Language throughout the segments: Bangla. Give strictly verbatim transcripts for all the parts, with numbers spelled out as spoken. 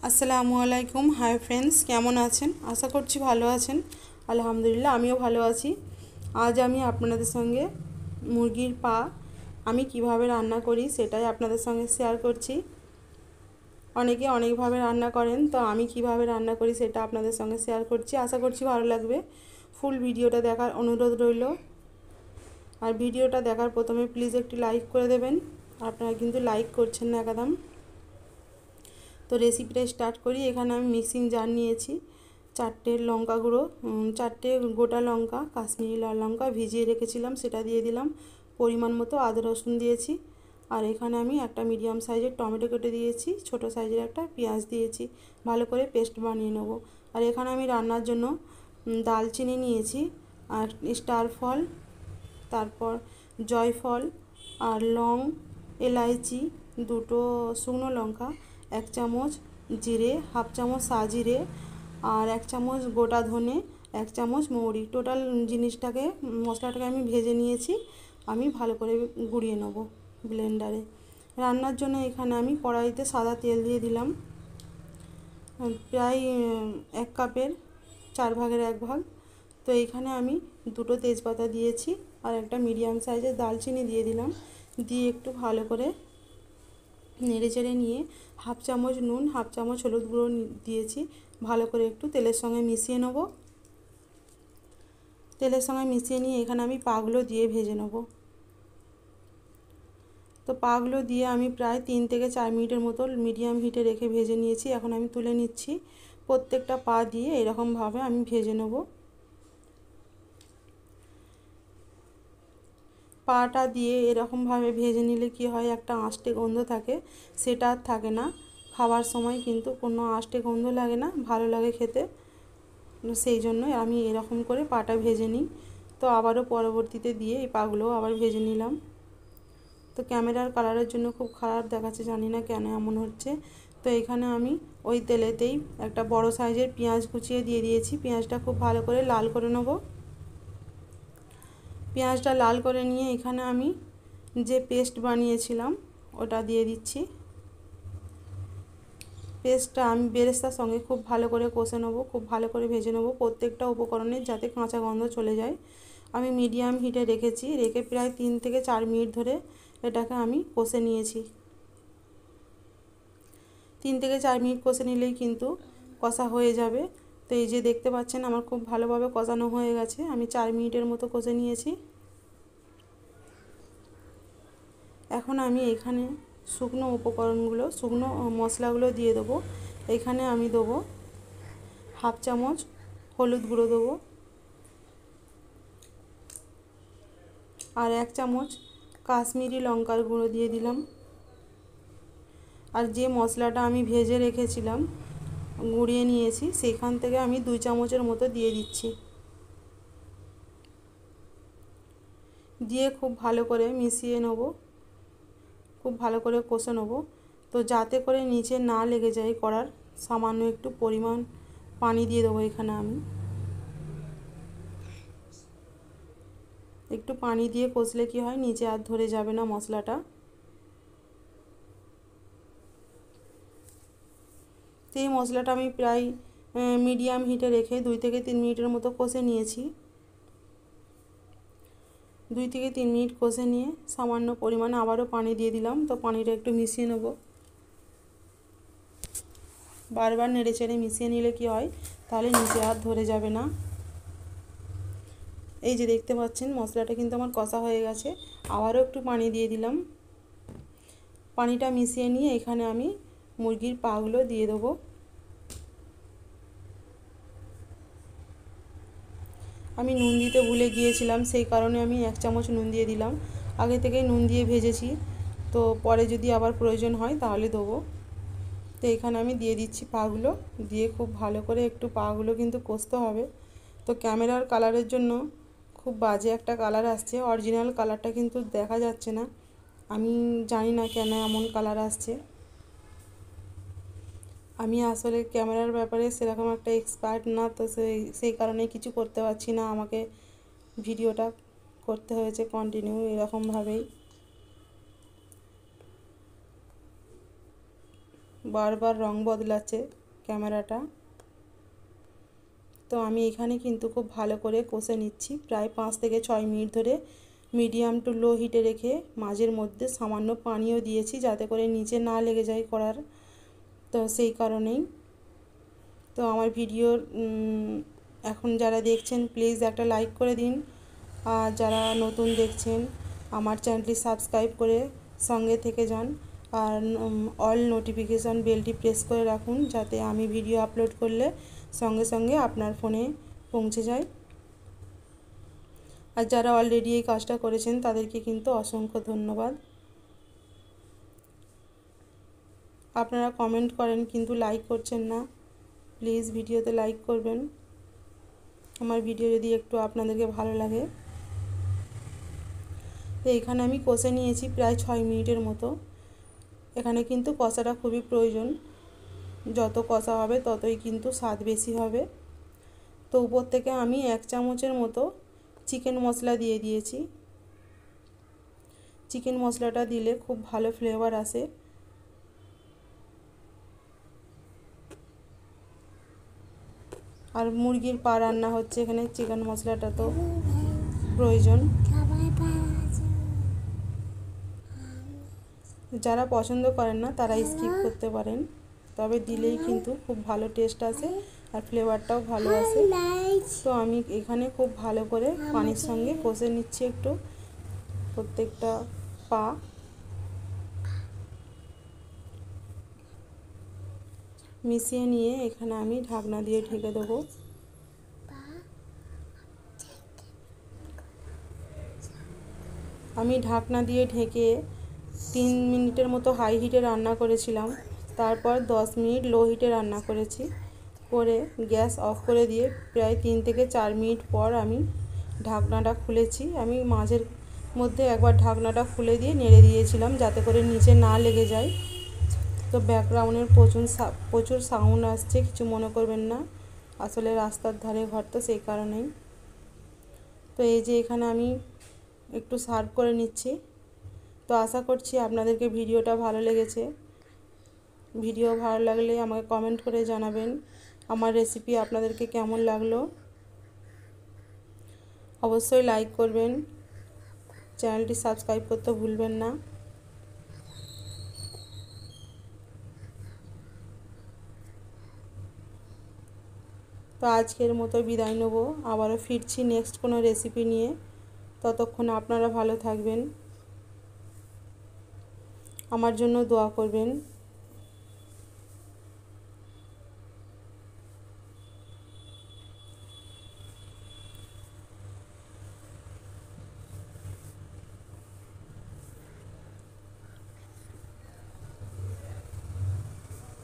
আসসালামু আলাইকুম। হাই ফ্রেন্ডস, কেমন আছেন? আশা করছি ভালো আছেন। আলহামদুলিল্লাহ, আমিও ভালো আছি। আজ আমি আপনাদের সঙ্গে মুরগির পা আমি কিভাবে রান্না করি সেটাই আপনাদের সঙ্গে শেয়ার করছি। অনেকে অনেকভাবে রান্না করেন, তো আমি কিভাবে রান্না করি সেটা আপনাদের সঙ্গে শেয়ার করছি। আশা করছি ভালো লাগবে। ফুল ভিডিওটা দেখার অনুরোধ রইল। আর ভিডিওটা দেখার প্রথমে প্লিজ একটি লাইক করে দেবেন। আপনারা কিন্তু লাইক করছেন না একদম। তো রেসিপিটা স্টার্ট করি। এখানে আমি মিক্সিং জার নিয়েছি, চারটে লঙ্কা গুঁড়ো, চারটে গোটা লঙ্কা, কাশ্মীরি লাল লঙ্কা ভিজিয়ে রেখেছিলাম সেটা দিয়ে দিলাম। পরিমাণ মতো আদা রসুন দিয়েছি। আর এখানে আমি একটা মিডিয়াম সাইজের টমেটো কেটে দিয়েছি, ছোট সাইজের একটা পেঁয়াজ দিয়েছি। ভালো করে পেস্ট বানিয়ে নেব। আর এখানে আমি রান্নার জন্য দালচিনি নিয়েছি, আর স্টার ফল, তারপর জয়ফল, আর লং, এলাইচি, দুটো শুকনো লঙ্কা, এক চামচ জিরে, হাফ চামচ সাজিরে, আর এক চামচ গোটা ধনে, এক চামচ মৌরি। টোটাল জিনিসটাকে, মশলাটাকে আমি ভেজে নিয়েছি। আমি ভালো করে গুঁড়িয়ে নেব ব্লেন্ডারে। রান্নার জন্য এখানে আমি কড়াইতে সাদা তেল দিয়ে দিলাম, প্রায় এক কাপের চার ভাগের এক ভাগ। তো এইখানে আমি দুটো তেজপাতা দিয়েছি, আর একটা মিডিয়াম সাইজের দালচিনি দিয়ে দিলাম। দিয়ে একটু ভালো করে নেড়ে চেড়ে নিয়ে হাফ চামচ নুন, হাফ চামচ হলুদ গুঁড়ো দিয়েছি। ভালো করে একটু তেলের সঙ্গে মিশিয়ে নেব। তেলের সঙ্গে মিশিয়ে নিয়ে এখানে আমি পাগুলো দিয়ে ভেজে নেব। তো পাগুলো দিয়ে আমি প্রায় তিন থেকে চার মিনিটের মতো মিডিয়াম হিটে রেখে ভেজে নিয়েছি। এখন আমি তুলে নিচ্ছি। প্রত্যেকটা পা দিয়ে এরকমভাবে আমি ভেজে নেব। পাটা দিয়ে এরকমভাবে ভেজে নিলে কি হয়, একটা আঁশটে গন্ধ থাকে, সেটা আর থাকে না। খাওয়ার সময় কিন্তু কোনো আঁশটে গন্ধ লাগে না, ভালো লাগে খেতে। সেই জন্য আমি এরকম করে পাটা ভেজে নিই। তো আবারও পরবর্তীতে দিয়ে এই পাগুলো আবার ভেজে নিলাম। তো ক্যামেরার কালারের জন্য খুব খারাপ দেখাচ্ছে, জানি না কেন এমন হচ্ছে। তো এখানে আমি ওই তেলেতেই একটা বড় সাইজের পেঁয়াজ কুচিয়ে দিয়ে দিয়েছি। পেঁয়াজটা খুব ভালো করে লাল করে নেব। পেঁয়াজটা লাল করে নিয়ে এখানে আমি যে পেস্ট বানিয়েছিলাম ওটা দিয়ে দিচ্ছি। পেস্টটা আমি বেরেস্তার সঙ্গে খুব ভালো করে কষে নেবো, খুব ভালো করে ভেজে নেবো প্রত্যেকটা উপকরণের, যাতে কাঁচা গন্ধ চলে যায়। আমি মিডিয়াম হিটে রেখেছি, রেখে প্রায় তিন থেকে চার মিনিট ধরে এটাকে আমি কষে নিয়েছি। তিন থেকে চার মিনিট কষে নিলেই কিন্তু কষা হয়ে যাবে। তো এই যে দেখতে পাচ্ছেন আমার খুব ভালোভাবে কষানো হয়ে গেছে। আমি চার মিনিটের মতো কষে নিয়েছি। এখন আমি এখানে শুকনো উপকরণগুলো, শুকনো মশলাগুলো দিয়ে দেবো। এখানে আমি দেবো হাফ চামচ হলুদ গুঁড়ো দেবো, আর এক চামচ কাশ্মীরি লঙ্কার গুঁড়ো দিয়ে দিলাম। আর যে মশলাটা আমি ভেজে রেখেছিলাম, গুঁড়িয়ে নিয়েছি, সেখান থেকে আমি দুই চামচের মতো দিয়ে দিচ্ছি। দিয়ে খুব ভালো করে মিশিয়ে নেব, খুব ভালো করে কষে নেব। তো যাতে করে নিচে না লেগে যায় কড়ার, সামান্য একটু পরিমাণ পানি দিয়ে দেবো এখানে আমি। একটু পানি দিয়ে কষলে কি হয়, নিচে আর ধরে যাবে না মশলাটা। তো এই মশলাটা আমি প্রায় মিডিয়াম হিটে রেখে দুই থেকে তিন মিনিটের মতো কষে নিয়েছি। দুই থেকে তিন মিনিট কষে নিয়ে সামান্য পরিমাণে আবারও পানি দিয়ে দিলাম। তো পানিটা একটু মিশিয়ে নেব। বারবার নেড়ে চেড়ে মিশিয়ে নিলে কি হয়, তাহলে নিচে আর ধরে যাবে না। এই যে দেখতে পাচ্ছেন মশলাটা কিন্তু আমার কষা হয়ে গেছে। আবারও একটু পানি দিয়ে দিলাম। পানিটা মিশিয়ে নিয়ে এখানে আমি মুরগির পাগুলো দিয়ে দেবো। আমি নুন দিতে ভুলে গিয়েছিলাম, সেই কারণে আমি এক চামচ নুন দিয়ে দিলাম। আগে থেকেই নুন দিয়ে ভেজেছি, তো পরে যদি আবার প্রয়োজন হয় তাহলে দেবো। তো এখানে আমি দিয়ে দিচ্ছি পাগুলো। দিয়ে খুব ভালো করে একটু পাগুলো কিন্তু কষতে হবে। তো ক্যামেরার কালারের জন্য খুব বাজে একটা কালার আসছে, অরিজিনাল কালারটা কিন্তু দেখা যাচ্ছে না। আমি জানি না কেন এমন কালার আসছে। আমি আসলে ক্যামেরার ব্যাপারে সেরকম একটা এক্সপার্ট না, তো সেই সেই কারণে কিছু করতে পারছি না। আমাকে ভিডিওটা করতে হয়েছে কন্টিনিউ এরকমভাবেই। বারবার রং বদলাচ্ছে ক্যামেরাটা। তো আমি এখানে কিন্তু খুব ভালো করে কষে নিচ্ছি, প্রায় পাঁচ থেকে ছয় মিনিট ধরে মিডিয়াম টু লো হিটে রেখে মাঝের মধ্যে সামান্য পানিও দিয়েছি যাতে করে নিচে না লেগে যায় কড়ার। তো সেই কারণেই তো আমার ভিডিওর এখন যারা দেখছেন প্লিজ একটা লাইক করে দিন, আর যারা নতুন দেখছেন আমার চ্যানেলটি সাবস্ক্রাইব করে সঙ্গে থেকে যান, আর অল নোটিফিকেশান বেলটি প্রেস করে রাখুন যাতে আমি ভিডিও আপলোড করলে সঙ্গে সঙ্গে আপনার ফোনে পৌঁছে যায়। আর যারা অলরেডি এই কাজটা করেছেন তাদেরকে কিন্তু অসংখ্য ধন্যবাদ। আপনারা কমেন্ট করেন কিন্তু লাইক করছেন না, প্লিজ ভিডিওতে লাইক করবেন আমার ভিডিও যদি একটু আপনাদেরকে ভালো লাগে। তো এখানে আমি কষে নিয়েছি প্রায় ছয় মিনিটের মতো। এখানে কিন্তু কষাটা খুবই প্রয়োজন, যত কষা হবে ততই কিন্তু স্বাদ বেশি হবে। তো উপর থেকে আমি এক চামচের মতো চিকেন মশলা দিয়ে দিয়েছি। চিকেন মশলাটা দিলে খুব ভালো ফ্লেভার আসে। আর মুরগির পা রান্না হচ্ছে, এখানে চিকেন মশলাটা তো প্রয়োজন। যারা পছন্দ করেন না তারা স্কিপ করতে পারেন, তবে দিলেই কিন্তু খুব ভালো টেস্ট আসে আর ফ্লেভারটাও ভালো আসে। তো আমি এখানে খুব ভালো করে পানির সঙ্গে কষে নিচ্ছি একটু প্রত্যেকটা পা। মিশিয়ে নিয়ে এখানে আমি ঢাকনা দিয়ে ঢেকে দেবো। আমি ঢাকনা দিয়ে ঢেকে তিন মিনিটের মতো হাই হিটে রান্না করেছিলাম, তারপর দশ মিনিট লো হিটে রান্না করেছি, করে গ্যাস অফ করে দিয়ে প্রায় তিন থেকে চার মিনিট পর আমি ঢাকনাটা খুলেছি। আমি মাঝের মধ্যে একবার ঢাকনাটা খুলে দিয়ে নেড়ে দিয়েছিলাম যাতে করে নিচে না লেগে যায়। তো ব্যাকগ্রাউন্ডের প্রচুর প্রচুর সাউন্ড আসছে, কিছু মনে করবেন না, আসলে রাস্তার ধারে ঘর তো সেই কারণেই। তো এই যে এখানে আমি একটু সার্ভ করে নিচ্ছি। তো আশা করছি আপনাদেরকে ভিডিওটা ভালো লেগেছে। ভিডিও ভালো লাগলে আমাকে কমেন্ট করে জানাবেন আমার রেসিপি আপনাদেরকে কেমন লাগলো। অবশ্যই লাইক করবেন, চ্যানেলটি সাবস্ক্রাইব করতে ভুলবেন না। তো আজকের মতো বিদায় নেব, আবারও ফিরছি নেক্সট কোনো রেসিপি নিয়ে। ততক্ষণ আপনারা ভালো থাকবেন, আমার জন্য দোয়া করবেন।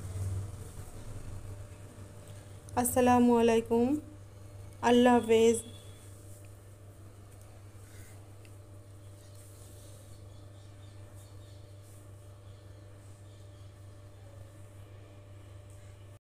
আসসালামু আলাইকুম, আল্লাহ হাফেজ।